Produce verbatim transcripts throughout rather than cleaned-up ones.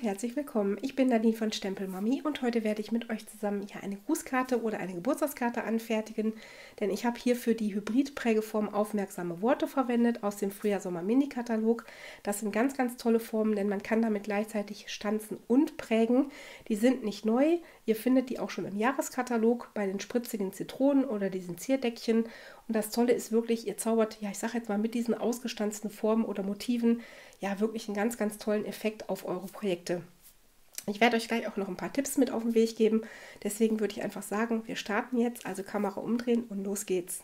herzlich willkommen. Ich bin Nadine von Stempel Mami und heute werde ich mit euch zusammen ja eine Grußkarte oder eine Geburtstagskarte anfertigen, denn ich habe hier für die Hybrid-Prägeform aufmerksame Worte verwendet aus dem Frühjahr-Sommer-Mini-Katalog. Das sind ganz, ganz tolle Formen, denn man kann damit gleichzeitig stanzen und prägen. Die sind nicht neu, ihr findet die auch schon im Jahreskatalog bei den spritzigen Zitronen oder diesen Zierdeckchen. Und das Tolle ist wirklich, ihr zaubert, ja ich sage jetzt mal mit diesen ausgestanzten Formen oder Motiven, ja wirklich einen ganz, ganz tollen Effekt auf eure Projekte. Ich werde euch gleich auch noch ein paar Tipps mit auf den Weg geben. Deswegen würde ich einfach sagen, wir starten jetzt, also Kamera umdrehen und los geht's.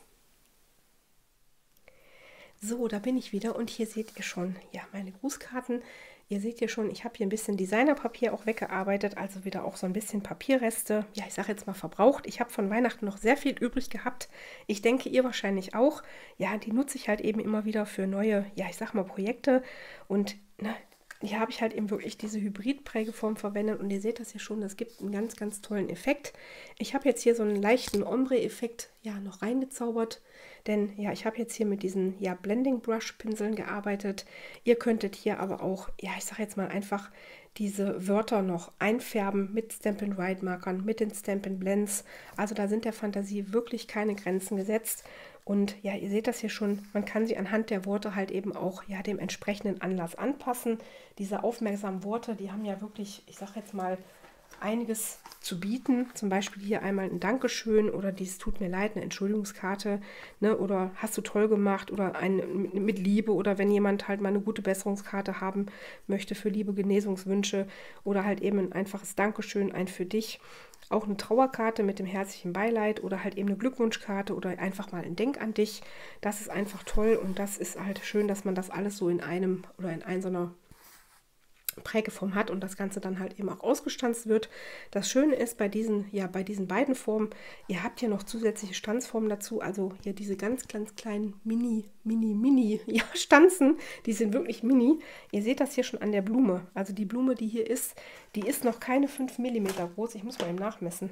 So, da bin ich wieder und hier seht ihr schon, ja, meine Grußkarten. Ihr seht hier schon, ich habe hier ein bisschen Designerpapier auch weggearbeitet, also wieder auch so ein bisschen Papierreste. Ja, ich sage jetzt mal verbraucht. Ich habe von Weihnachten noch sehr viel übrig gehabt. Ich denke, ihr wahrscheinlich auch. Ja, die nutze ich halt eben immer wieder für neue, ja, ich sag mal Projekte. Und ne, hier habe ich halt eben wirklich diese Hybrid-Prägeform verwendet und ihr seht das hier schon, das gibt einen ganz, ganz tollen Effekt. Ich habe jetzt hier so einen leichten Ombre-Effekt ja noch reingezaubert, denn ja, ich habe jetzt hier mit diesen ja, Blending Brush Pinseln gearbeitet. Ihr könntet hier aber auch, ja, ich sage jetzt mal einfach diese Wörter noch einfärben mit Stampin' Write Markern, mit den Stampin' Blends. Also da sind der Fantasie wirklich keine Grenzen gesetzt. Und ja, ihr seht das hier schon, man kann sie anhand der Worte halt eben auch ja, dem entsprechenden Anlass anpassen. Diese aufmerksamen Worte, die haben ja wirklich, ich sage jetzt mal, einiges zu bieten. Zum Beispiel hier einmal ein Dankeschön oder dies tut mir leid, eine Entschuldigungskarte, ne, oder hast du toll gemacht oder ein mit Liebe oder wenn jemand halt mal eine gute Besserungskarte haben möchte für Liebe, Genesungswünsche oder halt eben ein einfaches Dankeschön, ein für dich. Auch eine Trauerkarte mit dem herzlichen Beileid oder halt eben eine Glückwunschkarte oder einfach mal ein Denk an dich. Das ist einfach toll und das ist halt schön, dass man das alles so in einem oder in einer so einer Prägeform hat und das Ganze dann halt eben auch ausgestanzt wird. Das Schöne ist bei diesen, ja, bei diesen beiden Formen, ihr habt hier noch zusätzliche Stanzformen dazu, also hier diese ganz, ganz kleinen Mini, Mini, Mini, ja, Stanzen, die sind wirklich mini. Ihr seht das hier schon an der Blume, also die Blume, die hier ist, die ist noch keine fünf Millimeter groß, ich muss mal eben nachmessen.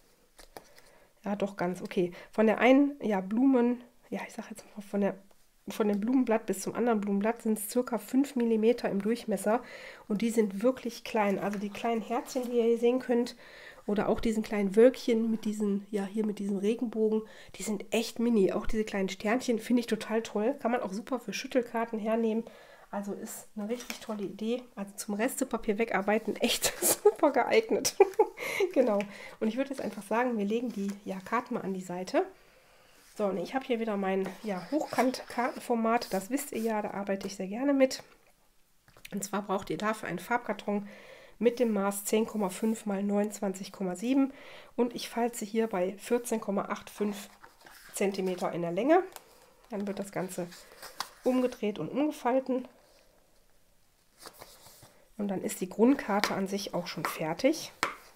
Ja, doch ganz, okay. Von der einen, ja, Blumen, ja, ich sage jetzt mal von der Von dem Blumenblatt bis zum anderen Blumenblatt sind es circa fünf Millimeter im Durchmesser und die sind wirklich klein. Also die kleinen Herzchen, die ihr hier sehen könnt, oder auch diesen kleinen Wölkchen mit diesen, ja hier mit diesem Regenbogen, die sind echt mini. Auch diese kleinen Sternchen finde ich total toll. Kann man auch super für Schüttelkarten hernehmen. Also ist eine richtig tolle Idee. Also zum Restepapier wegarbeiten echt super geeignet. Genau. Und ich würde jetzt einfach sagen, wir legen die ja, Karten mal an die Seite. So, und ich habe hier wieder mein ja, Hochkant-Kartenformat, das wisst ihr ja, da arbeite ich sehr gerne mit. Und zwar braucht ihr dafür einen Farbkarton mit dem Maß zehn Komma fünf mal neunundzwanzig Komma sieben und ich falze hier bei vierzehn Komma fünfundachtzig Zentimeter in der Länge. Dann wird das Ganze umgedreht und umgefalten. Und dann ist die Grundkarte an sich auch schon fertig.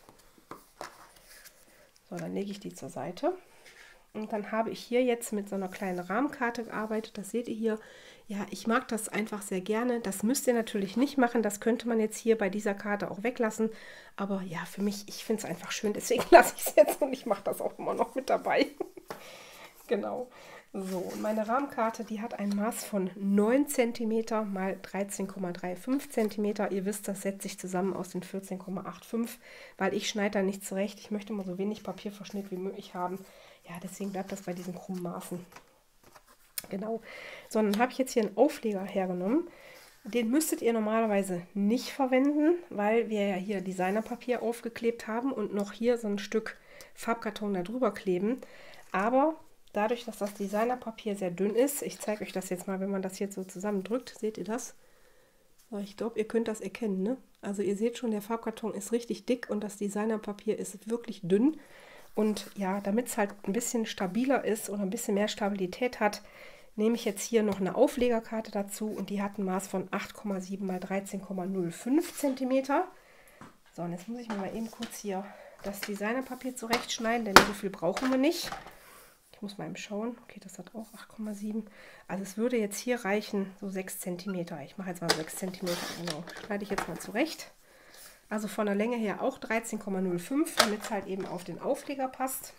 So, dann lege ich die zur Seite. Und dann habe ich hier jetzt mit so einer kleinen Rahmenkarte gearbeitet. Das seht ihr hier. Ja, ich mag das einfach sehr gerne. Das müsst ihr natürlich nicht machen. Das könnte man jetzt hier bei dieser Karte auch weglassen. Aber ja, für mich, ich finde es einfach schön. Deswegen lasse ich es jetzt und ich mache das auch immer noch mit dabei. Genau. So, und meine Rahmenkarte, die hat ein Maß von neun Zentimeter mal dreizehn Komma fünfunddreißig Zentimeter. Ihr wisst, das setzt sich zusammen aus den vierzehn Komma fünfundachtzig, weil ich schneide da nicht zurecht. Ich möchte mal so wenig Papierverschnitt wie möglich haben. Ja, deswegen bleibt das bei diesen krummen Maßen. Genau. So, dann habe ich jetzt hier einen Aufleger hergenommen. Den müsstet ihr normalerweise nicht verwenden, weil wir ja hier Designerpapier aufgeklebt haben und noch hier so ein Stück Farbkarton da drüber kleben. Aber dadurch, dass das Designerpapier sehr dünn ist, ich zeige euch das jetzt mal, wenn man das jetzt so zusammendrückt, seht ihr das? So, ich glaube, ihr könnt das erkennen, ne? Also ihr seht schon, der Farbkarton ist richtig dick und das Designerpapier ist wirklich dünn. Und ja, damit es halt ein bisschen stabiler ist oder ein bisschen mehr Stabilität hat, nehme ich jetzt hier noch eine Auflegerkarte dazu und die hat ein Maß von acht Komma sieben mal dreizehn Komma null fünf Zentimeter. So, und jetzt muss ich mir mal eben kurz hier das Designerpapier zurechtschneiden, denn so viel brauchen wir nicht. Ich muss mal eben schauen. Okay, das hat auch acht Komma sieben. Also es würde jetzt hier reichen, so sechs Zentimeter. Ich mache jetzt mal sechs Zentimeter, genau. Schneide ich jetzt mal zurecht. Also von der Länge her auch dreizehn Komma null fünf, damit es halt eben auf den Aufleger passt.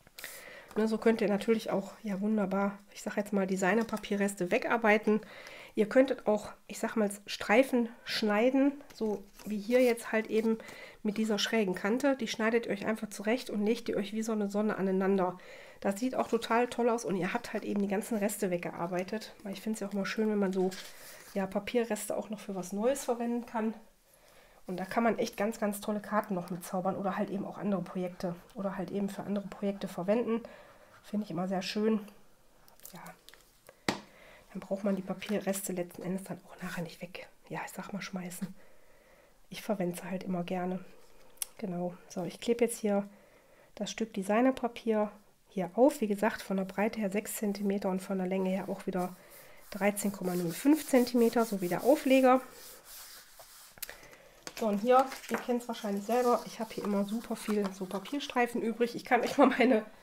Ne, so könnt ihr natürlich auch ja wunderbar, ich sage jetzt mal Designerpapierreste wegarbeiten. Ihr könntet auch, ich sag mal, Streifen schneiden, so wie hier jetzt halt eben mit dieser schrägen Kante. Die schneidet ihr euch einfach zurecht und legt ihr euch wie so eine Sonne aneinander. Das sieht auch total toll aus und ihr habt halt eben die ganzen Reste weggearbeitet. Weil ich finde es ja auch immer schön, wenn man so ja, Papierreste auch noch für was Neues verwenden kann. Und da kann man echt ganz, ganz tolle Karten noch mit zaubern oder halt eben auch andere Projekte oder halt eben für andere Projekte verwenden. Finde ich immer sehr schön. Ja. Dann braucht man die Papierreste letzten Endes dann auch nachher nicht weg. Ja, ich sag mal schmeißen. Ich verwende sie halt immer gerne. Genau. So, ich klebe jetzt hier das Stück Designerpapier hier auf. Wie gesagt, von der Breite her sechs Zentimeter und von der Länge her auch wieder dreizehn Komma null fünf Zentimeter, so wie der Aufleger. So, und hier, ihr kennt es wahrscheinlich selber, ich habe hier immer super viel so Papierstreifen übrig. Ich kann euch mal meine äh,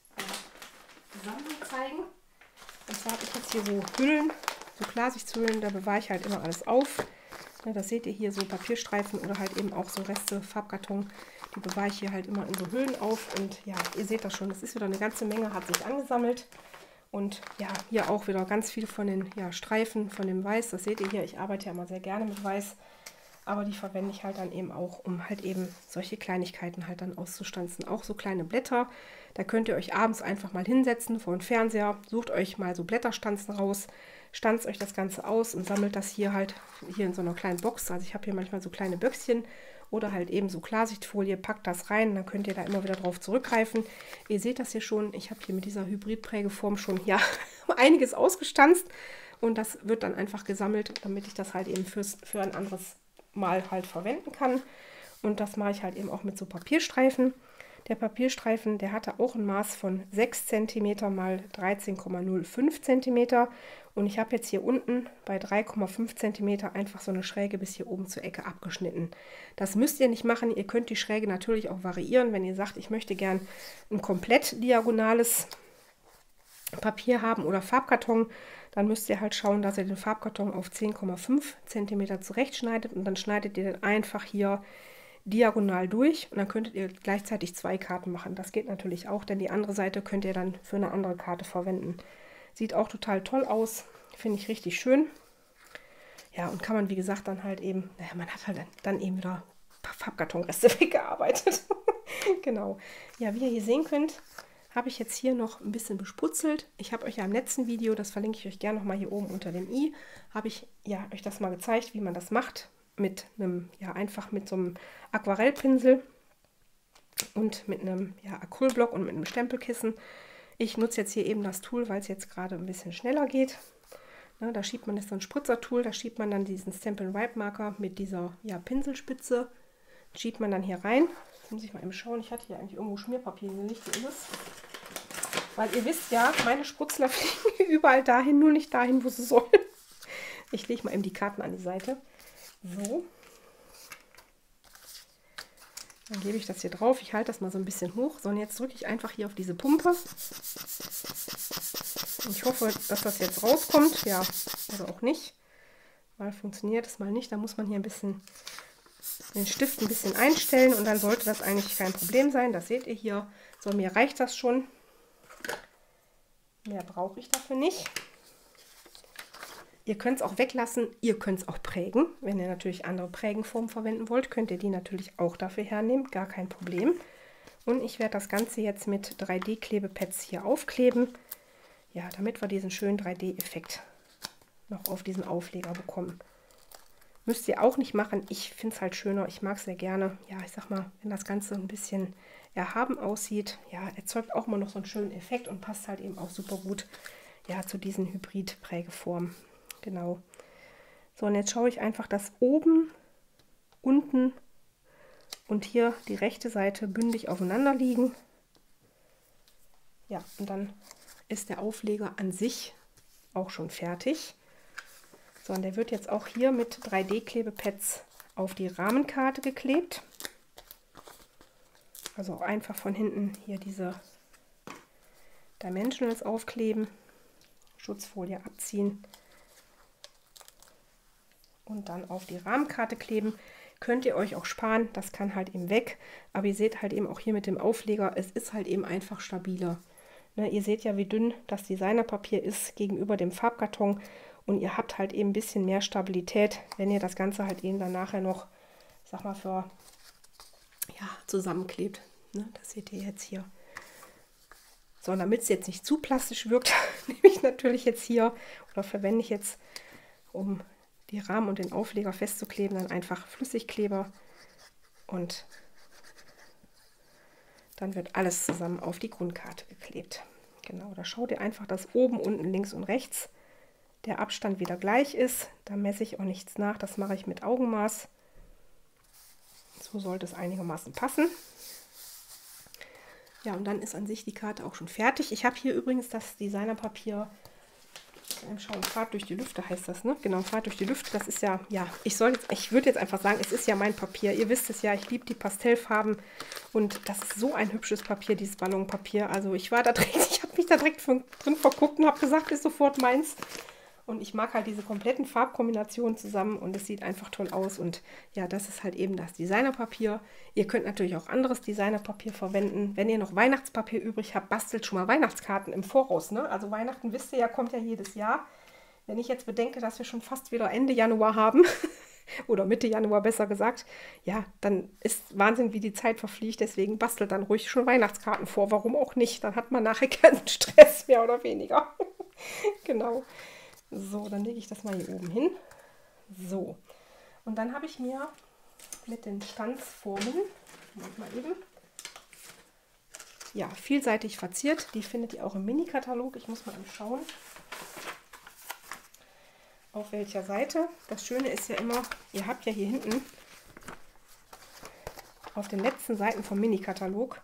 Sammlung zeigen. Und zwar habe ich jetzt hier so Hüllen, so Klarsichtshüllen, da bewahre ich halt immer alles auf. Ja, das seht ihr hier, so Papierstreifen oder halt eben auch so Reste, Farbkarton, die bewahre ich hier halt immer in so Hüllen auf. Und ja, ihr seht das schon, das ist wieder eine ganze Menge, hat sich angesammelt. Und ja, hier auch wieder ganz viel von den ja, Streifen, von dem Weiß, das seht ihr hier, ich arbeite ja immer sehr gerne mit Weiß. Aber die verwende ich halt dann eben auch, um halt eben solche Kleinigkeiten halt dann auszustanzen. Auch so kleine Blätter. Da könnt ihr euch abends einfach mal hinsetzen vor den Fernseher. Sucht euch mal so Blätterstanzen raus. Stanzt euch das Ganze aus und sammelt das hier halt hier in so einer kleinen Box. Also ich habe hier manchmal so kleine Böckschen oder halt eben so Klarsichtfolie. Packt das rein, dann könnt ihr da immer wieder drauf zurückgreifen. Ihr seht das hier schon. Ich habe hier mit dieser Hybridprägeform schon ja einiges ausgestanzt. Und das wird dann einfach gesammelt, damit ich das halt eben fürs, für ein anderes Mal halt verwenden kann. Und das mache ich halt eben auch mit so Papierstreifen. Der Papierstreifen, der hatte auch ein Maß von sechs Zentimeter mal dreizehn Komma null fünf Zentimeter. Und ich habe jetzt hier unten bei drei Komma fünf Zentimeter einfach so eine Schräge bis hier oben zur Ecke abgeschnitten. Das müsst ihr nicht machen. Ihr könnt die Schräge natürlich auch variieren, wenn ihr sagt, ich möchte gern ein komplett diagonales Papier haben oder Farbkarton, dann müsst ihr halt schauen, dass ihr den Farbkarton auf zehn Komma fünf Zentimeter zurechtschneidet und dann schneidet ihr den einfach hier diagonal durch und dann könntet ihr gleichzeitig zwei Karten machen. Das geht natürlich auch, denn die andere Seite könnt ihr dann für eine andere Karte verwenden. Sieht auch total toll aus, finde ich richtig schön. Ja, und kann man, wie gesagt, dann halt eben, naja, man hat halt dann eben wieder ein paar Farbkartonreste weggearbeitet. Genau. Ja, wie ihr hier sehen könnt, habe ich jetzt hier noch ein bisschen besputzelt. Ich habe euch ja im letzten Video, das verlinke ich euch gerne noch mal hier oben unter dem i, habe ich ja euch das mal gezeigt, wie man das macht. Mit einem, ja einfach mit so einem Aquarellpinsel und mit einem ja, Acrylblock und mit einem Stempelkissen. Ich nutze jetzt hier eben das Tool, weil es jetzt gerade ein bisschen schneller geht. Ne, da schiebt man, das so ein Spritzertool, da schiebt man dann diesen Stampin' Wipe Marker mit dieser ja, Pinselspitze, schiebt man dann hier rein. Jetzt muss ich mal eben schauen, ich hatte hier eigentlich irgendwo Schmierpapier gelegt, wo ist es? Weil ihr wisst ja, meine Spritzler fliegen überall dahin, nur nicht dahin, wo sie sollen. Ich lege mal eben die Karten an die Seite. So. Dann gebe ich das hier drauf. Ich halte das mal so ein bisschen hoch. So, und jetzt drücke ich einfach hier auf diese Pumpe. Ich hoffe, dass das jetzt rauskommt. Ja, oder auch nicht. Mal funktioniert es, mal nicht. Da muss man hier ein bisschen den Stift ein bisschen einstellen und dann sollte das eigentlich kein Problem sein. Das seht ihr hier. So, mir reicht das schon. Mehr brauche ich dafür nicht. Ihr könnt es auch weglassen, ihr könnt es auch prägen. Wenn ihr natürlich andere Prägenformen verwenden wollt, könnt ihr die natürlich auch dafür hernehmen. Gar kein Problem. Und ich werde das Ganze jetzt mit drei D Klebepads hier aufkleben. Ja, damit wir diesen schönen drei D Effekt noch auf diesen Aufleger bekommen. Müsst ihr auch nicht machen. Ich finde es halt schöner. Ich mag es sehr gerne. Ja, ich sag mal, wenn das Ganze ein bisschen erhaben aussieht, ja, erzeugt auch mal noch so einen schönen Effekt und passt halt eben auch super gut ja, zu diesen Hybrid-Prägeformen. Genau. So, und jetzt schaue ich einfach, dass oben, unten und hier die rechte Seite bündig aufeinander liegen. Ja, und dann ist der Aufleger an sich auch schon fertig. So, und der wird jetzt auch hier mit drei D Klebepads auf die Rahmenkarte geklebt. Also auch einfach von hinten hier diese Dimensionals aufkleben, Schutzfolie abziehen und dann auf die Rahmenkarte kleben. Könnt ihr euch auch sparen, das kann halt eben weg. Aber ihr seht halt eben auch hier mit dem Aufleger, es ist halt eben einfach stabiler. Ne, ihr seht ja, wie dünn das Designerpapier ist gegenüber dem Farbkarton. Und ihr habt halt eben ein bisschen mehr Stabilität, wenn ihr das Ganze halt eben dann nachher noch, ich sag mal, für, ja, zusammenklebt. Ne? Das seht ihr jetzt hier. So, und damit es jetzt nicht zu plastisch wirkt, nehme ich natürlich jetzt hier oder verwende ich jetzt, um die Rahmen und den Aufleger festzukleben, dann einfach Flüssigkleber und dann wird alles zusammen auf die Grundkarte geklebt. Genau, da schaut ihr einfach, dass oben, unten, links und rechts der Abstand wieder gleich ist. Da messe ich auch nichts nach, das mache ich mit Augenmaß. So sollte es einigermaßen passen. Ja, und dann ist an sich die Karte auch schon fertig. Ich habe hier übrigens das Designerpapier, schauen, Fahrt durch die Lüfte heißt das, ne? Genau, Fahrt durch die Lüfte. Das ist ja, ja, ich soll jetzt, ich würde jetzt einfach sagen, es ist ja mein Papier. Ihr wisst es ja, ich liebe die Pastellfarben und das ist so ein hübsches Papier, dieses Ballonpapier. Also ich war da direkt, ich habe mich da direkt drin verguckt und habe gesagt, ist sofort meins. Und ich mag halt diese kompletten Farbkombinationen zusammen und es sieht einfach toll aus. Und ja, das ist halt eben das Designerpapier. Ihr könnt natürlich auch anderes Designerpapier verwenden. Wenn ihr noch Weihnachtspapier übrig habt, bastelt schon mal Weihnachtskarten im Voraus. Ne? Also Weihnachten, wisst ihr ja, kommt ja jedes Jahr. Wenn ich jetzt bedenke, dass wir schon fast wieder Ende Januar haben, oder Mitte Januar besser gesagt, ja, dann ist Wahnsinn, wie die Zeit verfliegt. Deswegen bastelt dann ruhig schon Weihnachtskarten vor. Warum auch nicht? Dann hat man nachher keinen Stress mehr oder weniger. Genau. So, dann lege ich das mal hier oben hin. So, und dann habe ich mir mit den Stanzformen, mal eben, ja, vielseitig verziert. Die findet ihr auch im Mini-Katalog. Ich muss mal schauen, auf welcher Seite. Das Schöne ist ja immer, ihr habt ja hier hinten auf den letzten Seiten vom Mini-Katalog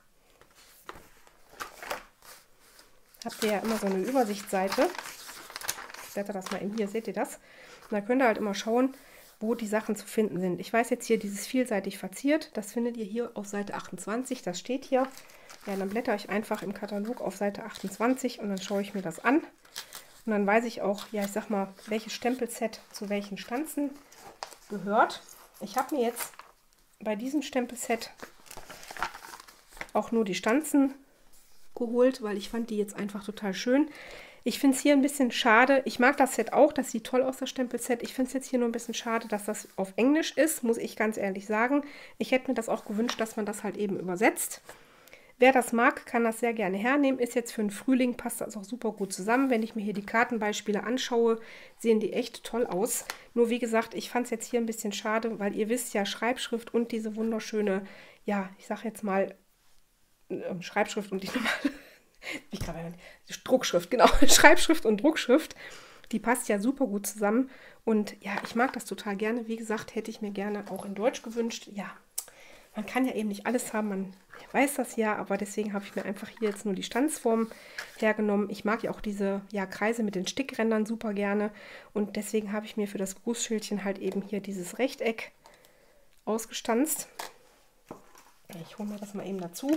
habt ihr ja immer so eine Übersichtsseite. Ich blätter das mal in hier, seht ihr das? Und da könnt ihr halt immer schauen, wo die Sachen zu finden sind. Ich weiß jetzt hier dieses vielseitig verziert, das findet ihr hier auf Seite achtundzwanzig, das steht hier. Ja, dann blätter ich einfach im Katalog auf Seite achtundzwanzig und dann schaue ich mir das an. Und dann weiß ich auch, ja, ich sag mal, welches Stempelset zu welchen Stanzen gehört. Ich habe mir jetzt bei diesem Stempelset auch nur die Stanzen geholt, weil ich fand die jetzt einfach total schön. Ich finde es hier ein bisschen schade. Ich mag das Set auch, das sieht toll aus, das Stempelset. Ich finde es jetzt hier nur ein bisschen schade, dass das auf Englisch ist, muss ich ganz ehrlich sagen. Ich hätte mir das auch gewünscht, dass man das halt eben übersetzt. Wer das mag, kann das sehr gerne hernehmen. Ist jetzt für den Frühling, passt das auch super gut zusammen. Wenn ich mir hier die Kartenbeispiele anschaue, sehen die echt toll aus. Nur wie gesagt, ich fand es jetzt hier ein bisschen schade, weil ihr wisst ja, Schreibschrift und diese wunderschöne, ja, ich sage jetzt mal, äh, Schreibschrift und die normale, ich glaube, Druckschrift, genau, Schreibschrift und Druckschrift, die passt ja super gut zusammen. Und ja, ich mag das total gerne. Wie gesagt, hätte ich mir gerne auch in Deutsch gewünscht. Ja, man kann ja eben nicht alles haben, man weiß das ja, aber deswegen habe ich mir einfach hier jetzt nur die Stanzform hergenommen. Ich mag ja auch diese ja, Kreise mit den Stickrändern super gerne und deswegen habe ich mir für das Grußschildchen halt eben hier dieses Rechteck ausgestanzt. Ich hole mir das mal eben dazu.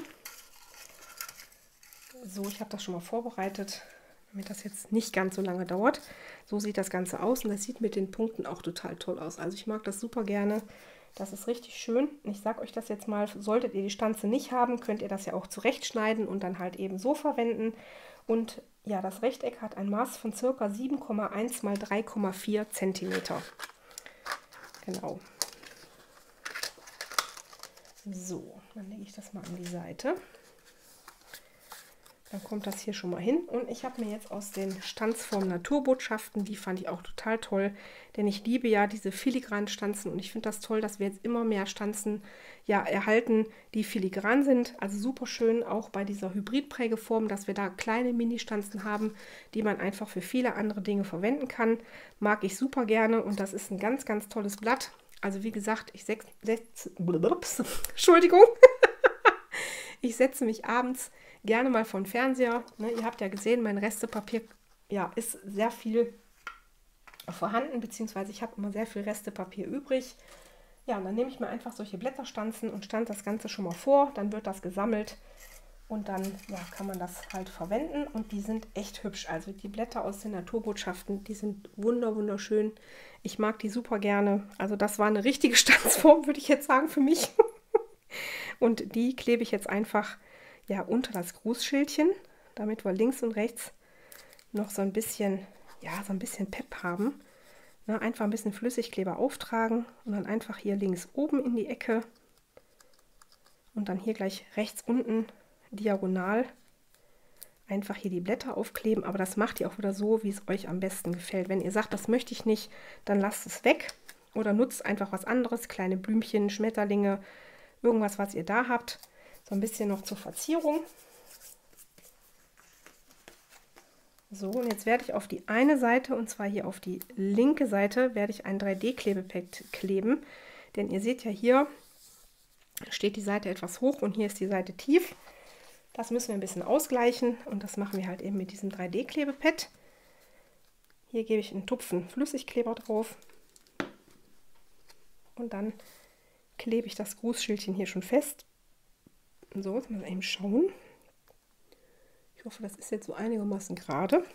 So, ich habe das schon mal vorbereitet, damit das jetzt nicht ganz so lange dauert. So sieht das Ganze aus und das sieht mit den Punkten auch total toll aus. Also ich mag das super gerne. Das ist richtig schön. Ich sage euch das jetzt mal, solltet ihr die Stanze nicht haben, könnt ihr das ja auch zurechtschneiden und dann halt eben so verwenden. Und ja, das Rechteck hat ein Maß von ca. sieben Komma eins mal drei Komma vier Zentimeter. Genau. So, dann lege ich das mal an die Seite. Dann kommt das hier schon mal hin. Und ich habe mir jetzt aus den Stanzformen Naturbotschaften, die fand ich auch total toll, denn ich liebe ja diese filigranen Stanzen und ich finde das toll, dass wir jetzt immer mehr Stanzen ja erhalten, die filigran sind. Also super schön auch bei dieser Hybridprägeform, dass wir da kleine Mini-Stanzen haben, die man einfach für viele andere Dinge verwenden kann. Mag ich super gerne und das ist ein ganz, ganz tolles Blatt. Also wie gesagt, ich setze, Entschuldigung, ich setze mich abends gerne mal vor den Fernseher. Ne, ihr habt ja gesehen, mein Restepapier ja, ist sehr viel vorhanden, beziehungsweise ich habe immer sehr viel Restepapier übrig. Ja, und dann nehme ich mir einfach solche Blätterstanzen und stand das Ganze schon mal vor. Dann wird das gesammelt und dann ja, kann man das halt verwenden. Und die sind echt hübsch. Also die Blätter aus den Naturbotschaften, die sind wunder wunderschön. Ich mag die super gerne. Also das war eine richtige Stanzform, würde ich jetzt sagen, für mich. Und die klebe ich jetzt einfach ja, unter das Grußschildchen, damit wir links und rechts noch so ein bisschen ja, so ein bisschen Pep haben. Ne, einfach ein bisschen Flüssigkleber auftragen und dann einfach hier links oben in die Ecke und dann hier gleich rechts unten diagonal einfach hier die Blätter aufkleben. Aber das macht ihr auch wieder so, wie es euch am besten gefällt. Wenn ihr sagt, das möchte ich nicht, dann lasst es weg oder nutzt einfach was anderes, kleine Blümchen, Schmetterlinge, irgendwas, was ihr da habt. So ein bisschen noch zur Verzierung. So, und jetzt werde ich auf die eine Seite, und zwar hier auf die linke Seite, werde ich ein drei D-Klebepad kleben. Denn ihr seht ja hier, steht die Seite etwas hoch und hier ist die Seite tief. Das müssen wir ein bisschen ausgleichen und das machen wir halt eben mit diesem drei D-Klebepad. Hier gebe ich einen Tupfen Flüssigkleber drauf. Und dann klebe ich das Grußschildchen hier schon fest. So, jetzt mal eben schauen. Ich hoffe, das ist jetzt so einigermaßen gerade.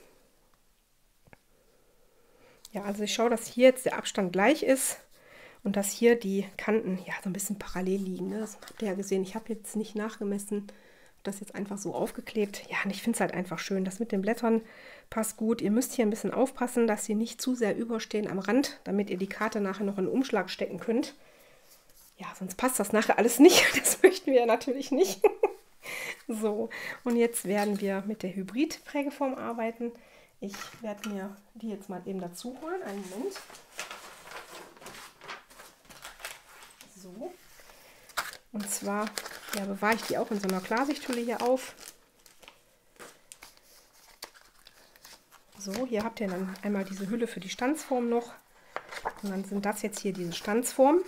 Ja, also ich schaue, dass hier jetzt der Abstand gleich ist und dass hier die Kanten ja so ein bisschen parallel liegen. Ne? Das habt ihr ja gesehen. Ich habe jetzt nicht nachgemessen, das jetzt einfach so aufgeklebt. Ja, und ich finde es halt einfach schön. Das mit den Blättern passt gut. Ihr müsst hier ein bisschen aufpassen, dass sie nicht zu sehr überstehen am Rand, damit ihr die Karte nachher noch in den Umschlag stecken könnt. Ja, sonst passt das nachher alles nicht. Das möchten wir ja natürlich nicht. So, und jetzt werden wir mit der Hybrid-Prägeform arbeiten. Ich werde mir die jetzt mal eben dazu holen. Einen Moment. So. Und zwar ja, bewahre ich die auch in so einer Klarsichthülle hier auf. So, hier habt ihr dann einmal diese Hülle für die Stanzform noch. Und dann sind das jetzt hier diese Stanzformen.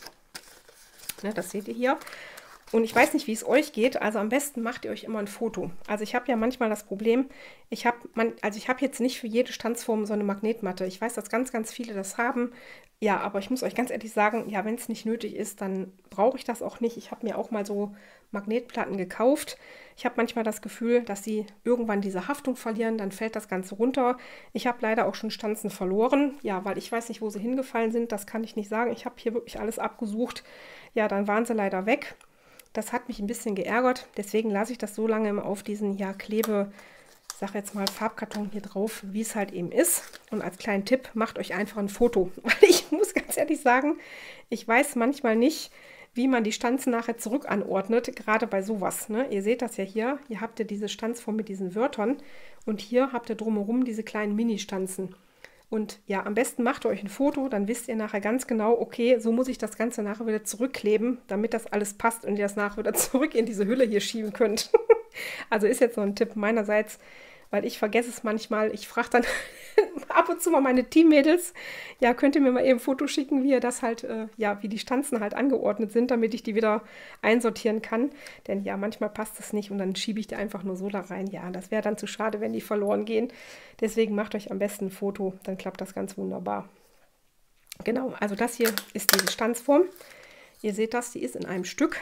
Ne, das seht ihr hier. Und ich weiß nicht, wie es euch geht, also am besten macht ihr euch immer ein Foto. Also ich habe ja manchmal das Problem, ich habe man, also ich habe jetzt nicht für jede Stanzform so eine Magnetmatte. Ich weiß, dass ganz, ganz viele das haben. Ja, aber ich muss euch ganz ehrlich sagen, ja, wenn es nicht nötig ist, dann brauche ich das auch nicht. Ich habe mir auch mal so Magnetplatten gekauft. Ich habe manchmal das Gefühl, dass sie irgendwann diese Haftung verlieren, dann fällt das Ganze runter. Ich habe leider auch schon Stanzen verloren, ja, weil ich weiß nicht, wo sie hingefallen sind. Das kann ich nicht sagen. Ich habe hier wirklich alles abgesucht. Ja, dann waren sie leider weg. Das hat mich ein bisschen geärgert, deswegen lasse ich das so lange immer auf diesen, ja, Klebe, sag jetzt mal, Farbkarton hier drauf, wie es halt eben ist. Und als kleinen Tipp, macht euch einfach ein Foto. Weil ich muss ganz ehrlich sagen, ich weiß manchmal nicht, wie man die Stanzen nachher zurück anordnet, gerade bei sowas. Ne? Ihr seht das ja hier, hier habt ihr diese Stanzform mit diesen Wörtern und hier habt ihr drumherum diese kleinen Mini-Stanzen. Und ja, am besten macht ihr euch ein Foto, dann wisst ihr nachher ganz genau, okay, so muss ich das Ganze nachher wieder zurückkleben, damit das alles passt und ihr das nachher wieder zurück in diese Hülle hier schieben könnt. Also ist jetzt noch ein Tipp meinerseits, weil ich vergesse es manchmal. Ich frage dann ab und zu mal meine Teammädels, ja, könnt ihr mir mal eben ein Foto schicken, wie ihr das halt, äh, ja, wie die Stanzen halt angeordnet sind, damit ich die wieder einsortieren kann. Denn ja, manchmal passt das nicht und dann schiebe ich die einfach nur so da rein. Ja, das wäre dann zu schade, wenn die verloren gehen. Deswegen macht euch am besten ein Foto, dann klappt das ganz wunderbar. Genau, also das hier ist diese Stanzform. Ihr seht das, die ist in einem Stück.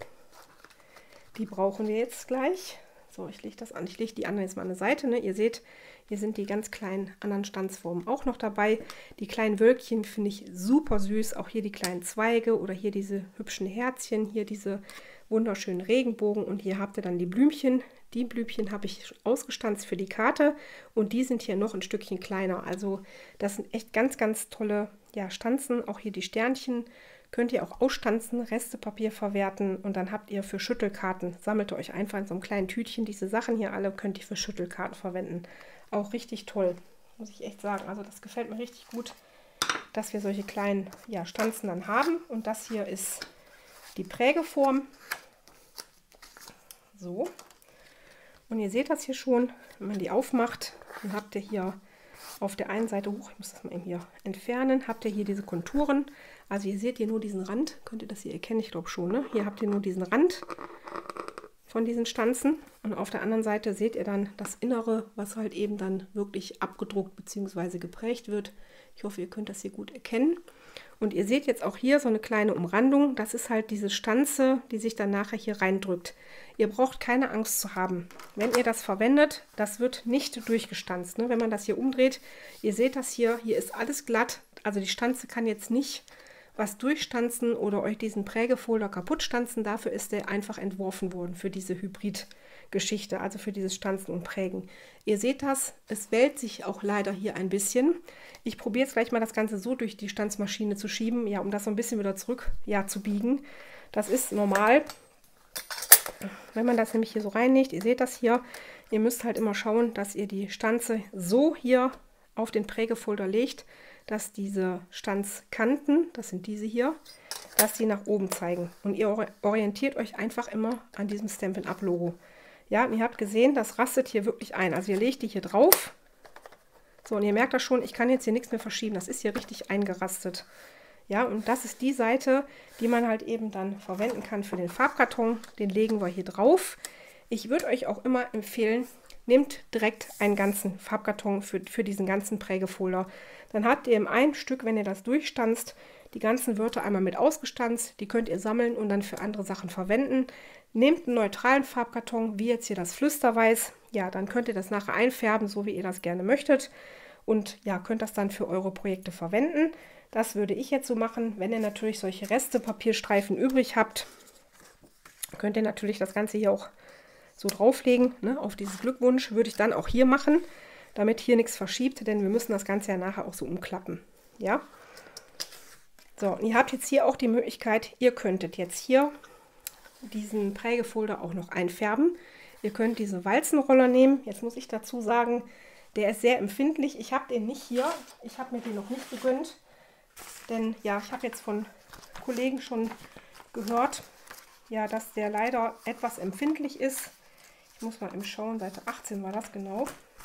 Die brauchen wir jetzt gleich. So, ich lege das an. Ich lege die anderen jetzt mal an der Seite. Ne? Ihr seht, hier sind die ganz kleinen anderen Stanzformen auch noch dabei. Die kleinen Wölkchen finde ich super süß. Auch hier die kleinen Zweige oder hier diese hübschen Herzchen. Hier diese wunderschönen Regenbogen. Und hier habt ihr dann die Blümchen. Die Blümchen habe ich ausgestanzt für die Karte. Und die sind hier noch ein Stückchen kleiner. Also das sind echt ganz, ganz tolle, ja, Stanzen. Auch hier die Sternchen. Könnt ihr auch ausstanzen, Restepapier verwerten und dann habt ihr für Schüttelkarten, sammelt ihr euch einfach in so einem kleinen Tütchen diese Sachen hier alle, könnt ihr für Schüttelkarten verwenden. Auch richtig toll, muss ich echt sagen. Also das gefällt mir richtig gut, dass wir solche kleinen, ja, Stanzen dann haben. Und das hier ist die Prägeform. So. Und ihr seht das hier schon, wenn man die aufmacht, dann habt ihr hier auf der einen Seite, hoch, ich muss das mal eben hier entfernen, habt ihr hier diese Konturen. Also ihr seht hier nur diesen Rand, könnt ihr das hier erkennen, ich glaube schon, ne? Hier habt ihr nur diesen Rand von diesen Stanzen und auf der anderen Seite seht ihr dann das Innere, was halt eben dann wirklich abgedruckt bzw. geprägt wird. Ich hoffe, ihr könnt das hier gut erkennen. Und ihr seht jetzt auch hier so eine kleine Umrandung. Das ist halt diese Stanze, die sich dann nachher hier reindrückt. Ihr braucht keine Angst zu haben. Wenn ihr das verwendet, das wird nicht durchgestanzt. Ne? Wenn man das hier umdreht, ihr seht das hier, hier ist alles glatt. Also die Stanze kann jetzt nicht was durchstanzen oder euch diesen Prägefolder kaputt stanzen. Dafür ist der einfach entworfen worden, für diese Hybrid-Geschichte, also für dieses Stanzen und Prägen. Ihr seht das, es wählt sich auch leider hier ein bisschen. Ich probiere jetzt gleich mal das Ganze so durch die Stanzmaschine zu schieben, ja, um das so ein bisschen wieder zurück ja, zu biegen. Das ist normal, wenn man das nämlich hier so reinlegt. Ihr seht das hier. Ihr müsst halt immer schauen, dass ihr die Stanze so hier auf den Prägefolder legt, dass diese Stanzkanten, das sind diese hier, dass die nach oben zeigen. Und ihr orientiert euch einfach immer an diesem Stampin' Up Logo. Ja, und ihr habt gesehen, das rastet hier wirklich ein. Also ihr legt die hier drauf. So, und ihr merkt das schon, ich kann jetzt hier nichts mehr verschieben. Das ist hier richtig eingerastet. Ja, und das ist die Seite, die man halt eben dann verwenden kann für den Farbkarton. Den legen wir hier drauf. Ich würde euch auch immer empfehlen, nehmt direkt einen ganzen Farbkarton für, für diesen ganzen Prägefolder. Dann habt ihr im einen Stück, wenn ihr das durchstanzt, die ganzen Wörter einmal mit ausgestanzt. Die könnt ihr sammeln und dann für andere Sachen verwenden. Nehmt einen neutralen Farbkarton, wie jetzt hier das Flüsterweiß. Ja, dann könnt ihr das nachher einfärben, so wie ihr das gerne möchtet. Und ja, könnt das dann für eure Projekte verwenden. Das würde ich jetzt so machen. Wenn ihr natürlich solche Reste Papierstreifen übrig habt, könnt ihr natürlich das Ganze hier auch so drauflegen, ne, auf dieses Glückwunsch. Würde ich dann auch hier machen, damit hier nichts verschiebt, denn wir müssen das Ganze ja nachher auch so umklappen. Ja. So, und ihr habt jetzt hier auch die Möglichkeit, ihr könntet jetzt hier diesen Prägefolder auch noch einfärben. Ihr könnt diese Walzenroller nehmen. Jetzt muss ich dazu sagen, der ist sehr empfindlich. Ich habe den nicht hier. Ich habe mir den noch nicht gegönnt. Denn ja, ich habe jetzt von Kollegen schon gehört, ja, dass der leider etwas empfindlich ist. Ich muss mal eben schauen, Seite achtzehn war das genau.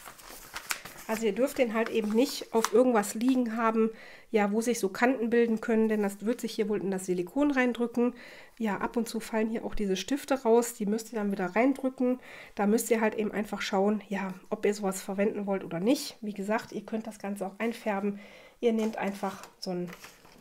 Also ihr dürft den halt eben nicht auf irgendwas liegen haben, ja, wo sich so Kanten bilden können, denn das wird sich hier wohl in das Silikon reindrücken. Ja, ab und zu fallen hier auch diese Stifte raus, die müsst ihr dann wieder reindrücken. Da müsst ihr halt eben einfach schauen, ja, ob ihr sowas verwenden wollt oder nicht. Wie gesagt, ihr könnt das Ganze auch einfärben. Ihr nehmt einfach so ein,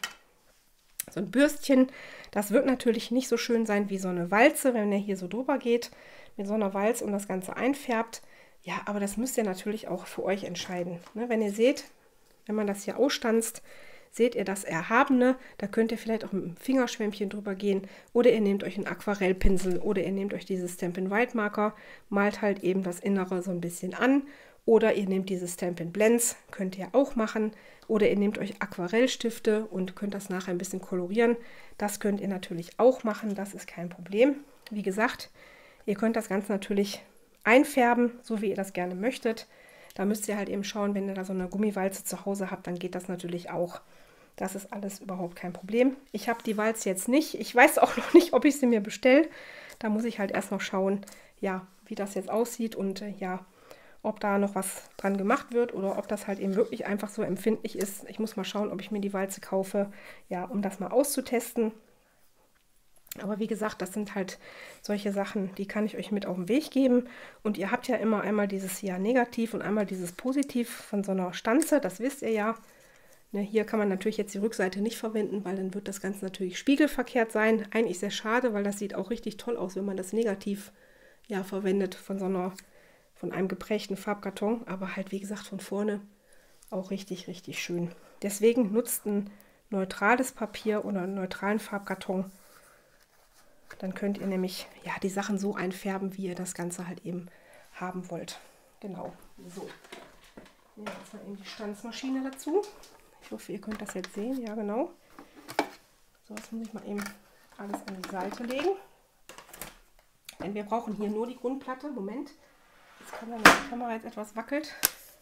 so ein Bürstchen. Das wird natürlich nicht so schön sein wie so eine Walze, wenn ihr hier so drüber geht mit so einer Walze und das Ganze einfärbt. Ja, aber das müsst ihr natürlich auch für euch entscheiden. Ne, wenn ihr seht, wenn man das hier ausstanzt, seht ihr das Erhabene. Da könnt ihr vielleicht auch mit einem Fingerschwämmchen drüber gehen. Oder ihr nehmt euch einen Aquarellpinsel oder ihr nehmt euch diese Stampin' White Marker, malt halt eben das Innere so ein bisschen an. Oder ihr nehmt diese Stampin' Blends, könnt ihr auch machen. Oder ihr nehmt euch Aquarellstifte und könnt das nachher ein bisschen kolorieren. Das könnt ihr natürlich auch machen, das ist kein Problem. Wie gesagt, ihr könnt das Ganze natürlich einfärben, so wie ihr das gerne möchtet. Da müsst ihr halt eben schauen, wenn ihr da so eine Gummiwalze zu Hause habt, dann geht das natürlich auch. Das ist alles überhaupt kein Problem. Ich habe die Walze jetzt nicht. Ich weiß auch noch nicht, ob ich sie mir bestelle. Da muss ich halt erst noch schauen, ja, wie das jetzt aussieht und äh, ja, ob da noch was dran gemacht wird oder ob das halt eben wirklich einfach so empfindlich ist. Ich muss mal schauen, ob ich mir die Walze kaufe, ja, um das mal auszutesten. Aber wie gesagt, das sind halt solche Sachen, die kann ich euch mit auf den Weg geben. Und ihr habt ja immer einmal dieses Ja negativ und einmal dieses Positiv von so einer Stanze, das wisst ihr ja. Ne, hier kann man natürlich jetzt die Rückseite nicht verwenden, weil dann wird das Ganze natürlich spiegelverkehrt sein. Eigentlich sehr schade, weil das sieht auch richtig toll aus, wenn man das Negativ ja verwendet von so einer, von einem geprägten Farbkarton. Aber halt wie gesagt von vorne auch richtig, richtig schön. Deswegen nutzt ein neutrales Papier oder einen neutralen Farbkarton. Dann könnt ihr nämlich ja die Sachen so einfärben, wie ihr das Ganze halt eben haben wollt. Genau, so. Nehmen wir jetzt mal eben die Stanzmaschine dazu. Ich hoffe, ihr könnt das jetzt sehen. Ja, genau. So, jetzt muss ich mal eben alles an die Seite legen. Denn wir brauchen hier nur die Grundplatte. Moment, jetzt kann man, die Kamera jetzt etwas wackelt.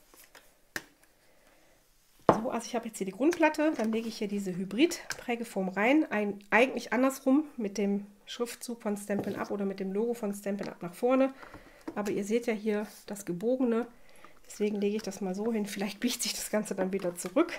So, also ich habe jetzt hier die Grundplatte, dann lege ich hier diese Hybrid-Prägeform rein. Ein, eigentlich andersrum mit dem Schriftzug von Stampin' Up oder mit dem Logo von Stampin' Up nach vorne. Aber ihr seht ja hier das Gebogene. Deswegen lege ich das mal so hin. Vielleicht biegt sich das Ganze dann wieder zurück.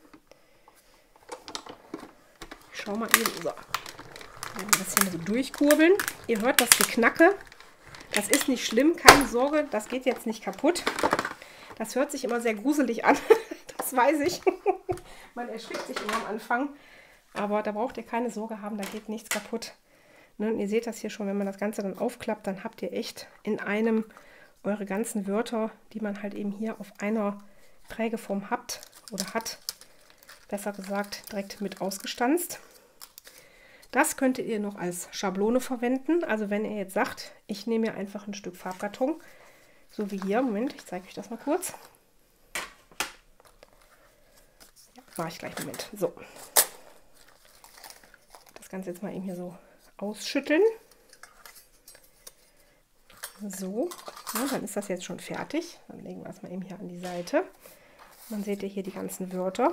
Ich schaue mal eben. So. Wenn wir das hier mal so durchkurbeln. Ihr hört das Geknacke. Das ist nicht schlimm, keine Sorge. Das geht jetzt nicht kaputt. Das hört sich immer sehr gruselig an. Das weiß ich. Man erschrickt sich immer am Anfang. Aber da braucht ihr keine Sorge haben, da geht nichts kaputt. Ne? Und ihr seht das hier schon, wenn man das Ganze dann aufklappt, dann habt ihr echt in einem eure ganzen Wörter, die man halt eben hier auf einer Prägeform habt oder hat. besser gesagt direkt mit ausgestanzt. Das könntet ihr noch als Schablone verwenden. Also wenn ihr jetzt sagt, ich nehme mir einfach ein Stück Farbkarton, so wie hier. Moment, ich zeige euch das mal kurz. Ja, mache ich gleich. Moment. So. Das Ganze jetzt mal eben hier so ausschütteln. So, ja, dann ist das jetzt schon fertig. Dann legen wir es mal eben hier an die Seite. Dann seht ihr hier die ganzen Wörter.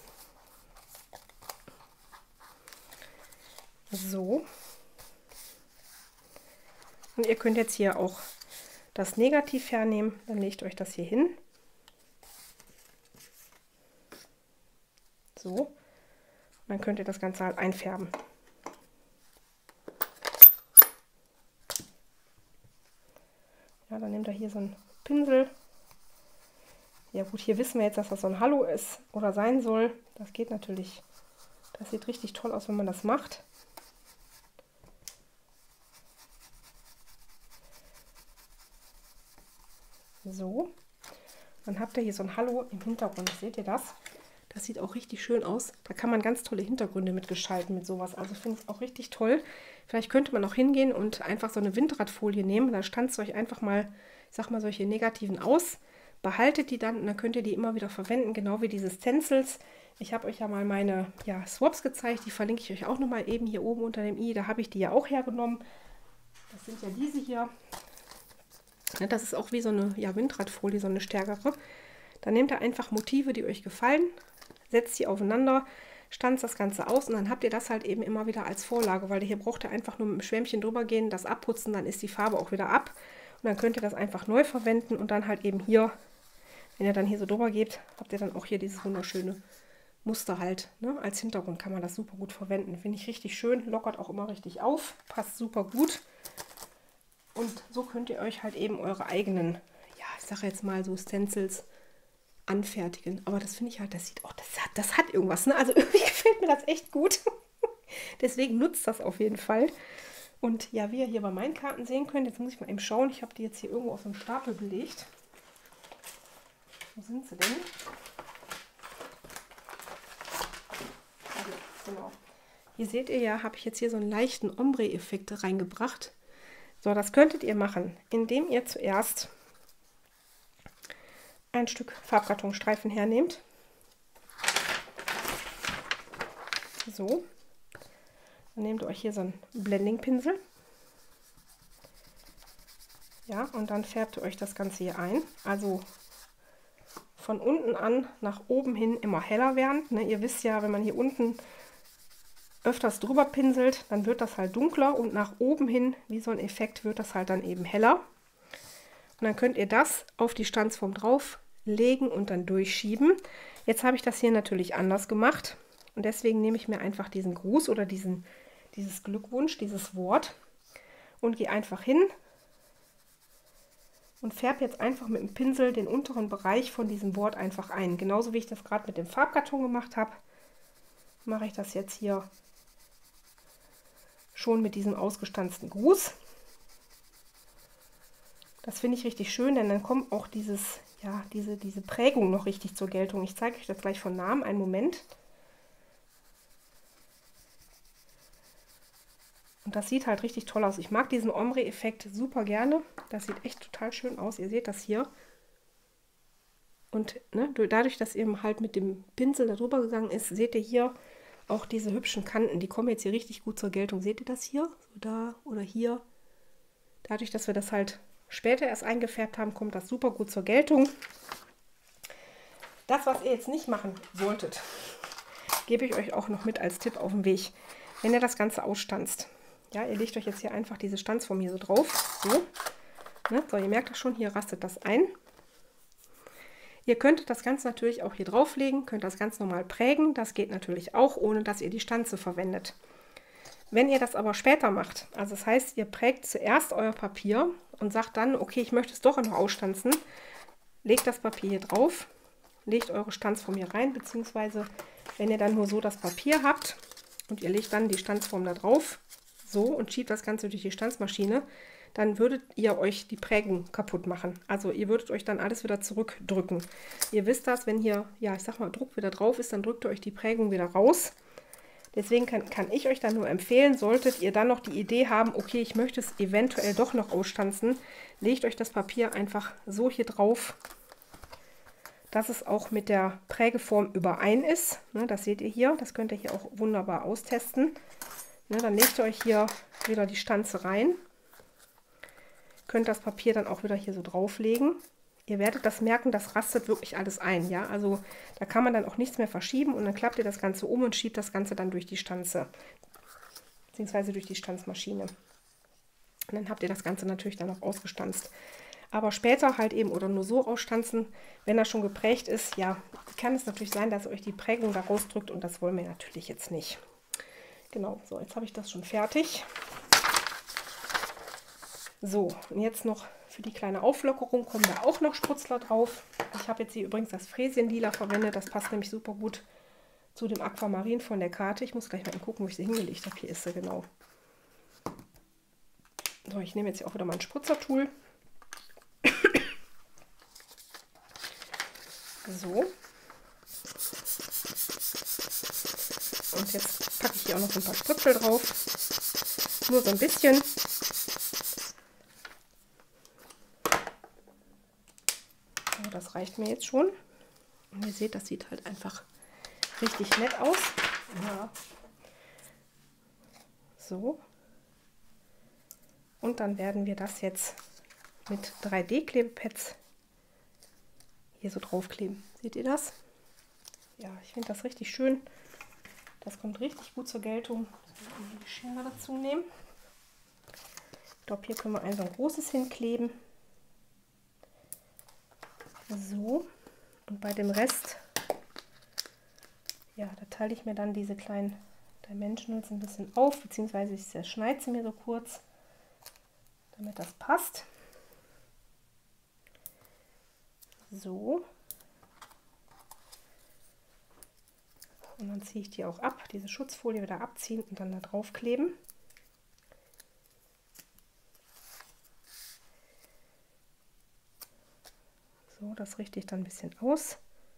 So. Und ihr könnt jetzt hier auch das Negativ hernehmen. Dann legt euch das hier hin. So. Und dann könnt ihr das Ganze halt einfärben. Ja, dann nehmt ihr hier so einen Pinsel. Ja gut, hier wissen wir jetzt, dass das so ein Hallo ist oder sein soll. Das geht natürlich. Das sieht richtig toll aus, wenn man das macht. So. Dann habt ihr hier so ein Hallo im Hintergrund. Seht ihr das? Das sieht auch richtig schön aus. Da kann man ganz tolle Hintergründe mitgestalten mit sowas. Also finde ich es auch richtig toll. Vielleicht könnte man auch hingehen und einfach so eine Windradfolie nehmen. Da stanzt euch einfach mal, ich sag mal, solche negativen aus. Behaltet die dann und dann könnt ihr die immer wieder verwenden, genau wie diese Stencils. Ich habe euch ja mal meine ja, Swaps gezeigt. Die verlinke ich euch auch nochmal eben hier oben unter dem i. Da habe ich die ja auch hergenommen. Das sind ja diese hier. Ja, das ist auch wie so eine ja, Windradfolie, so eine stärkere. Dann nehmt ihr einfach Motive, die euch gefallen, setzt sie aufeinander, stanzt das Ganze aus und dann habt ihr das halt eben immer wieder als Vorlage, weil hier braucht ihr einfach nur mit dem Schwämmchen drüber gehen, das abputzen, dann ist die Farbe auch wieder ab. Und dann könnt ihr das einfach neu verwenden und dann halt eben hier, wenn ihr dann hier so drüber gebt, habt ihr dann auch hier dieses wunderschöne Muster halt. Ne? Als Hintergrund kann man das super gut verwenden. Finde ich richtig schön, lockert auch immer richtig auf, passt super gut. Und so könnt ihr euch halt eben eure eigenen, ja, ich sage jetzt mal so Stencils anfertigen. Aber das finde ich halt, das sieht, oh, das hat, das hat irgendwas, ne? Also irgendwie gefällt mir das echt gut. Deswegen nutzt das auf jeden Fall. Und ja, wie ihr hier bei meinen Karten sehen könnt, jetzt muss ich mal eben schauen. Ich habe die jetzt hier irgendwo auf so einen Stapel gelegt. Wo sind sie denn? Also, genau. Hier seht ihr ja, habe ich jetzt hier so einen leichten Ombre-Effekt reingebracht. So, das könntet ihr machen, indem ihr zuerst ein Stück Farbkartonstreifen hernehmt. So. Dann nehmt ihr euch hier so einen Blending-Pinsel. Ja, und dann färbt ihr euch das Ganze hier ein. Also von unten an nach oben hin immer heller werden. Ne, ihr wisst ja, wenn man hier unten öfters drüber pinselt, dann wird das halt dunkler und nach oben hin, wie so ein Effekt, wird das halt dann eben heller. Und dann könnt ihr das auf die Stanzform drauf legen und dann durchschieben. Jetzt habe ich das hier natürlich anders gemacht und deswegen nehme ich mir einfach diesen Gruß oder diesen, dieses Glückwunsch, dieses Wort und gehe einfach hin und färbe jetzt einfach mit dem Pinsel den unteren Bereich von diesem Wort einfach ein. Genauso wie ich das gerade mit dem Farbkarton gemacht habe, mache ich das jetzt hier schon mit diesem ausgestanzten Gruß. Das finde ich richtig schön, denn dann kommt auch dieses, ja, diese, diese Prägung noch richtig zur Geltung. Ich zeige euch das gleich von Namen, einen Moment. Und das sieht halt richtig toll aus. Ich mag diesen Ombre-Effekt super gerne. Das sieht echt total schön aus. Ihr seht das hier. Und ne, dadurch, dass eben halt mit dem Pinsel darüber gegangen ist, seht ihr hier auch diese hübschen Kanten. Die kommen jetzt hier richtig gut zur Geltung. Seht ihr das hier? So da oder hier. Dadurch, dass wir das halt später erst eingefärbt haben, kommt das super gut zur Geltung. Das, was ihr jetzt nicht machen solltet, gebe ich euch auch noch mit als Tipp auf den Weg. Wenn ihr das Ganze ausstanzt, ja, ihr legt euch jetzt hier einfach diese Stanzform hier so drauf. So, ne? So, ihr merkt das schon, hier rastet das ein. Ihr könnt das Ganze natürlich auch hier drauflegen, könnt das ganz normal prägen. Das geht natürlich auch, ohne dass ihr die Stanze verwendet. Wenn ihr das aber später macht, also das heißt, ihr prägt zuerst euer Papier und sagt dann, okay, ich möchte es doch noch ausstanzen, legt das Papier hier drauf, legt eure Stanzform hier rein, beziehungsweise wenn ihr dann nur so das Papier habt und ihr legt dann die Stanzform da drauf, so, und schiebt das Ganze durch die Stanzmaschine, dann würdet ihr euch die Prägung kaputt machen. Also ihr würdet euch dann alles wieder zurückdrücken. Ihr wisst das, wenn hier, ja, ich sag mal, Druck wieder drauf ist, dann drückt ihr euch die Prägung wieder raus. Deswegen kann, kann ich euch dann nur empfehlen, solltet ihr dann noch die Idee haben, okay, ich möchte es eventuell doch noch ausstanzen, legt euch das Papier einfach so hier drauf, dass es auch mit der Prägeform überein ist. Ne, das seht ihr hier, das könnt ihr hier auch wunderbar austesten. Ne, dann legt ihr euch hier wieder die Stanze rein. Könnt das Papier dann auch wieder hier so drauflegen. Ihr werdet das merken, das rastet wirklich alles ein. Ja? Also da kann man dann auch nichts mehr verschieben und dann klappt ihr das Ganze um und schiebt das Ganze dann durch die Stanze, beziehungsweise durch die Stanzmaschine. Und dann habt ihr das Ganze natürlich dann auch ausgestanzt. Aber später halt eben oder nur so ausstanzen, wenn er schon geprägt ist, ja, kann es natürlich sein, dass ihr euch die Prägung da rausdrückt und das wollen wir natürlich jetzt nicht. Genau, so, jetzt habe ich das schon fertig. So, und jetzt noch für die kleine Auflockerung kommen da auch noch Sputzler drauf. Ich habe jetzt hier übrigens das Fräsienlila verwendet. Das passt nämlich super gut zu dem Aquamarin von der Karte. Ich muss gleich mal gucken, wo ich sie hingelegt habe. Hier ist sie, genau. So, ich nehme jetzt hier auch wieder mein Spritzertool. So. Und jetzt packe ich hier auch noch ein paar Spritzel drauf. Nur so ein bisschen. Das reicht mir jetzt schon. Und ihr seht, das sieht halt einfach richtig nett aus. Ja. So. Und dann werden wir das jetzt mit drei D Klebepads hier so draufkleben. Seht ihr das? Ja, ich finde das richtig schön. Das kommt richtig gut zur Geltung. Ich muss die Schere dazu nehmen. Ich glaube, hier können wir ein so ein großes hinkleben. So, und bei dem Rest, ja, da teile ich mir dann diese kleinen Dimensionals ein bisschen auf, beziehungsweise ich zerschneide sie mir so kurz, damit das passt. So. Und dann ziehe ich die auch ab, diese Schutzfolie wieder abziehen und dann da drauf kleben. So, das richte ich dann ein bisschen aus.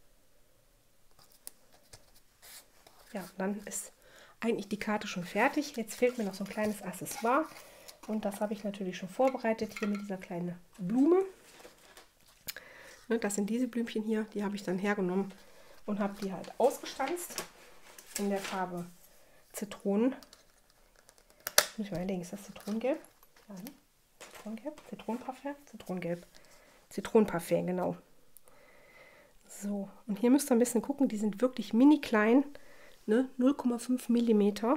Ja, und dann ist eigentlich die Karte schon fertig. Jetzt fehlt mir noch so ein kleines Accessoire. Und das habe ich natürlich schon vorbereitet, hier mit dieser kleinen Blume. Das sind diese Blümchen hier, die habe ich dann hergenommen und habe die halt ausgestanzt in der Farbe Zitronen. Muss ich mal überlegen, ist das Zitronengelb? Ja, ne? Zitronengelb? Zitronenparfait? Zitronengelb. Zitronenparfait, genau. So, und hier müsst ihr ein bisschen gucken, die sind wirklich mini klein, ne? null Komma fünf Millimeter.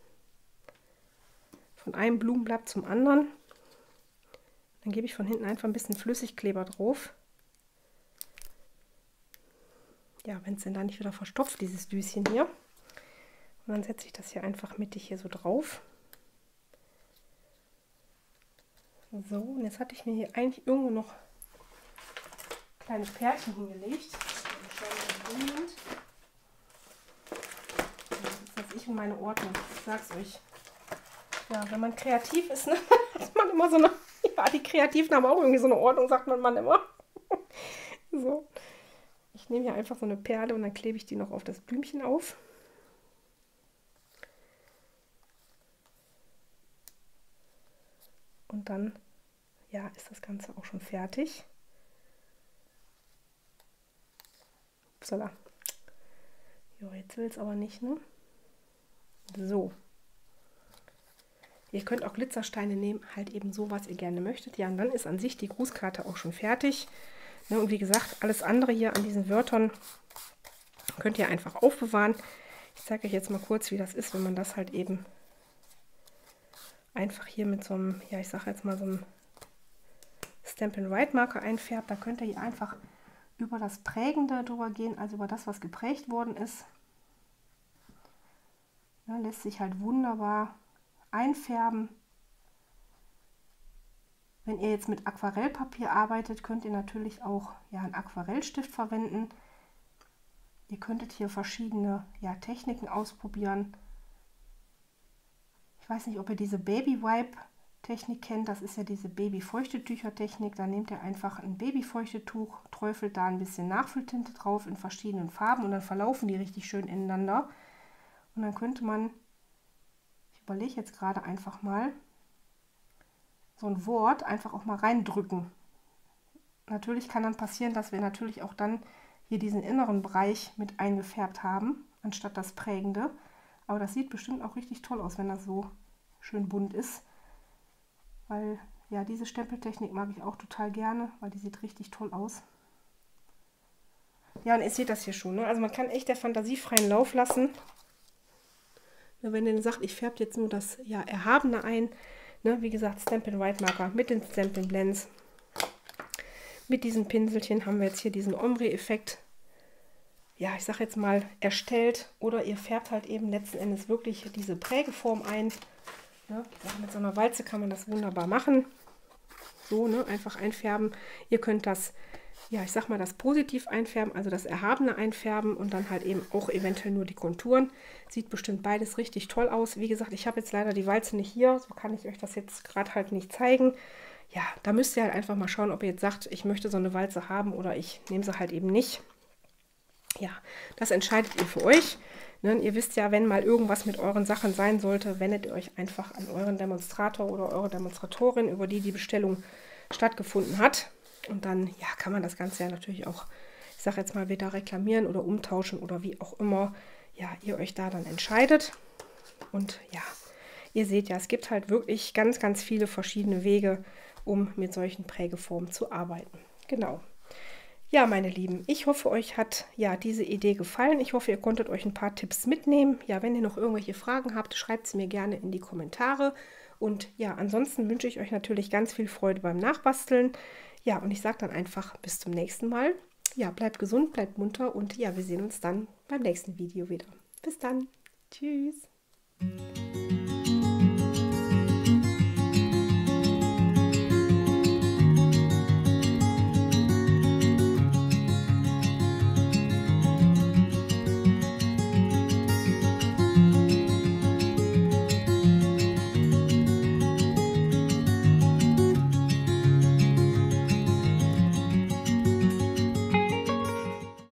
Von einem Blumenblatt zum anderen. Dann gebe ich von hinten einfach ein bisschen Flüssigkleber drauf. Ja, wenn es denn da nicht wieder verstopft, dieses Düschen hier. Und dann setze ich das hier einfach mittig hier so drauf. So, und jetzt hatte ich mir hier eigentlich irgendwo noch kleine Pärchen hingelegt. Das ist jetzt ich und meine Ordnung. Ich sag's euch. Ja, wenn man kreativ ist, ne, hat man immer so eine. Ja, die Kreativen haben auch irgendwie so eine Ordnung, sagt man man immer. So. Ich nehme hier einfach so eine Perle und dann klebe ich die noch auf das Blümchen auf. Und dann, ja, ist das Ganze auch schon fertig. Upsala. Jo, jetzt will es aber nicht, ne? So. Ihr könnt auch Glitzersteine nehmen, halt eben so, was ihr gerne möchtet. Ja, und dann ist an sich die Grußkarte auch schon fertig. Ne, und wie gesagt, alles andere hier an diesen Wörtern könnt ihr einfach aufbewahren. Ich zeige euch jetzt mal kurz, wie das ist, wenn man das halt eben einfach hier mit so einem, ja, ich sage jetzt mal so einem Stamp-and-Write-Marker einfärbt. Da könnt ihr hier einfach über das Prägende drüber gehen, also über das, was geprägt worden ist. Ja, lässt sich halt wunderbar einfärben. Wenn ihr jetzt mit Aquarellpapier arbeitet, könnt ihr natürlich auch ja, einen Aquarellstift verwenden. Ihr könntet hier verschiedene ja, Techniken ausprobieren. Ich weiß nicht, ob ihr diese Baby Wipe Technik kennt, das ist ja diese Babyfeuchtetücher-Technik. Da nehmt ihr einfach ein Babyfeuchtetuch, träufelt da ein bisschen Nachfülltinte drauf in verschiedenen Farben und dann verlaufen die richtig schön ineinander. Und dann könnte man, ich überlege jetzt gerade einfach mal, so ein Wort einfach auch mal reindrücken. Natürlich kann dann passieren, dass wir natürlich auch dann hier diesen inneren Bereich mit eingefärbt haben, anstatt das Prägende. Aber das sieht bestimmt auch richtig toll aus, wenn das so schön bunt ist. Weil, ja, diese Stempeltechnik mag ich auch total gerne, weil die sieht richtig toll aus. Ja, und ihr seht das hier schon, ne? Also man kann echt der Fantasie freien Lauf lassen. Ja, wenn ihr sagt, ich färbe jetzt nur das ja, Erhabene ein, ne? Wie gesagt, Stampin' White Marker mit den Stampin' Blends. Mit diesen Pinselchen haben wir jetzt hier diesen Ombre-Effekt, ja, ich sage jetzt mal, erstellt. Oder ihr färbt halt eben letzten Endes wirklich diese Prägeform ein. Ne? Mit so einer Walze kann man das wunderbar machen. So, ne, einfach einfärben. Ihr könnt das, ja, ich sag mal, das positiv einfärben, also das Erhabene einfärben und dann halt eben auch eventuell nur die Konturen. Sieht bestimmt beides richtig toll aus. Wie gesagt, ich habe jetzt leider die Walze nicht hier, so kann ich euch das jetzt gerade halt nicht zeigen. Ja, da müsst ihr halt einfach mal schauen, ob ihr jetzt sagt, ich möchte so eine Walze haben oder ich nehme sie halt eben nicht. Ja, das entscheidet ihr für euch. Ne, ihr wisst ja, wenn mal irgendwas mit euren Sachen sein sollte, wendet ihr euch einfach an euren Demonstrator oder eure Demonstratorin, über die die Bestellung stattgefunden hat. Und dann ja, kann man das Ganze ja natürlich auch, ich sage jetzt mal, wieder reklamieren oder umtauschen oder wie auch immer ja, ihr euch da dann entscheidet. Und ja, ihr seht ja, es gibt halt wirklich ganz, ganz viele verschiedene Wege, um mit solchen Prägeformen zu arbeiten. Genau. Ja, meine Lieben, ich hoffe, euch hat ja diese Idee gefallen. Ich hoffe, ihr konntet euch ein paar Tipps mitnehmen. Ja, wenn ihr noch irgendwelche Fragen habt, schreibt sie mir gerne in die Kommentare. Und ja, ansonsten wünsche ich euch natürlich ganz viel Freude beim Nachbasteln. Ja, und ich sage dann einfach bis zum nächsten Mal. Ja, bleibt gesund, bleibt munter und ja, wir sehen uns dann beim nächsten Video wieder. Bis dann. Tschüss.